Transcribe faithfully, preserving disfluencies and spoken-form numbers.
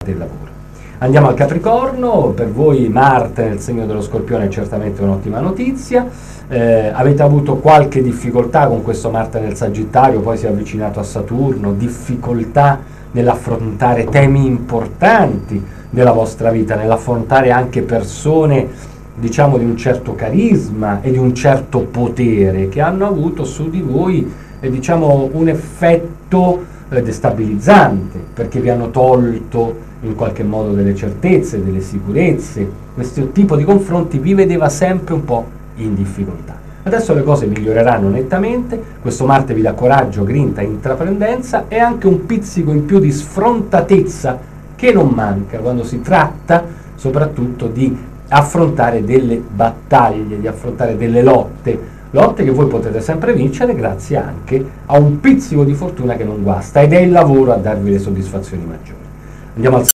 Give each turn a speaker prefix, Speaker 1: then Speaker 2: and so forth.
Speaker 1: del lavoro. Andiamo al Capricorno, per voi Marte nel segno dello Scorpione è certamente un'ottima notizia. Eh, avete avuto qualche difficoltà con questo Marte nel Sagittario, poi si è avvicinato a Saturno, difficoltà nell'affrontare temi importanti della vostra vita, nell'affrontare anche persone, diciamo, di un certo carisma e di un certo potere che hanno avuto su di voi, eh, diciamo, un effetto eh, destabilizzante, perché vi hanno tolto in qualche modo delle certezze, delle sicurezze. Questo tipo di confronti vi vedeva sempre un po' in difficoltà. Adesso le cose miglioreranno nettamente, questo Marte vi dà coraggio, grinta, intraprendenza e anche un pizzico in più di sfrontatezza che non manca quando si tratta soprattutto di affrontare delle battaglie, di affrontare delle lotte, lotte che voi potete sempre vincere grazie anche a un pizzico di fortuna che non guasta, ed è il lavoro a darvi le soddisfazioni maggiori. Andiamo al